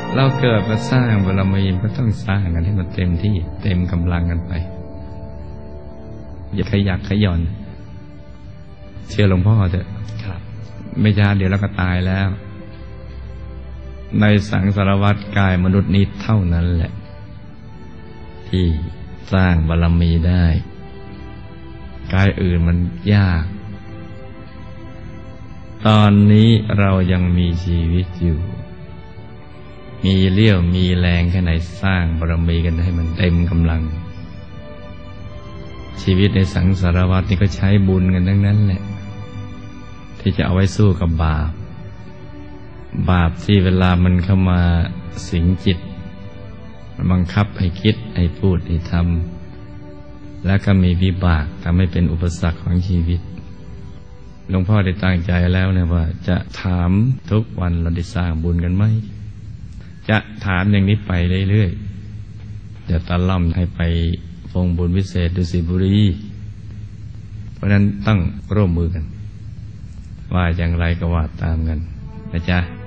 เราเกิดมาสร้างบารมีก็ต้องสร้างกันให้มันเต็มที่เต็มกำลังกันไปอย่าขยักขย่อนเชื่อหลวงพ่อเถอะไม่ช้าเดี๋ยวเราก็ตายแล้วในสังสารวัฏกายมนุษย์นี้เท่านั้นแหละที่สร้างบารมีได้กายอื่นมันยากตอนนี้เรายังมีชีวิตอยู่มีเลี้ยวมีแรงแค่ไหนสร้างบารมีกันให้มันเต็มกำลังชีวิตในสังสารวัฏนี่ก็ใช้บุญกันทั้งนั้นแหละที่จะเอาไว้สู้กับบาปที่เวลามันเข้ามาสิงจิตมันบังคับให้คิดให้พูดให้ทำแล้วก็มีวิบากทำให้เป็นอุปสรรคของชีวิตหลวงพ่อได้ตั้งใจแล้วนะว่าจะถามทุกวันเราได้สร้างบุญกันไหมจะถามอย่างนี้ไปเรื่อยๆเดี๋ยวตาล่อมให้ไปฟงบุญวิเศษดุสิตบุรีเพราะนั้นต้องร่วมมือกันว่าอย่างไรก็ว่าตามกันนะจ๊ะ